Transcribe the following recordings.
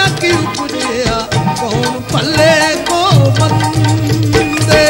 की उपजया कौन पल्ले को मंदे।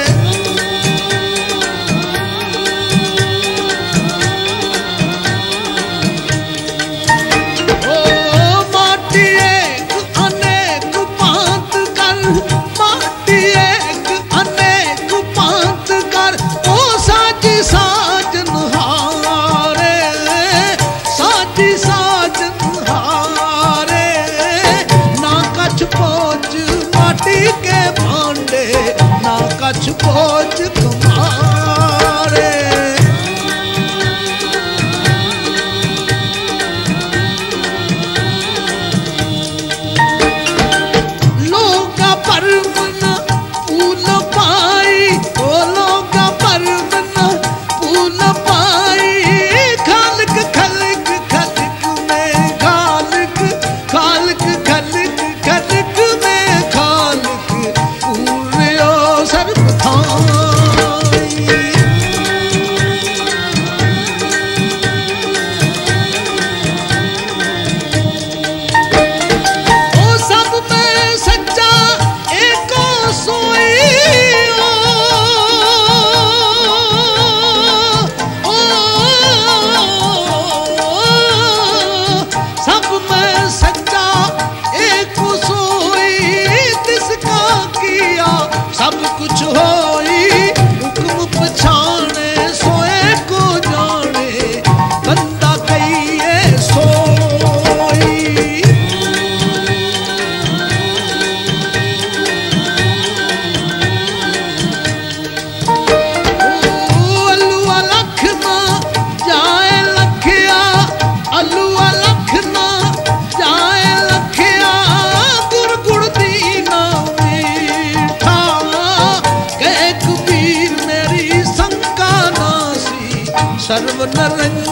ओ माटी एक अनेक पांत कर, माटी एक अनेक पांत कर, ओ साजी साजन हारे, साजी साजन हारे। ना कछ पोच माटी के भांडे, ना कछ पोच कुम्हारे। लोगा पर्व न पून पाई, ओ लोगा पर्व न पून पाई। खालक खलक खलक में खालक, खालक खलक खलक में खालक पूर्यो सर्व थाई। ओ सब में सच्चा एको सोई, ओ सब में सच्चा एको सोई। तिसका किया सब कुछ होई, हुक्म पछाने सोए को जाने, बंदा कहिए सोई। अलुआ लख ना जाए लखिया, अलुआ लख ना जाए लखिया। गुड़ गुड़ दीना मीठा, कह कबीर मेरी शंका नासी, सर्व नरंग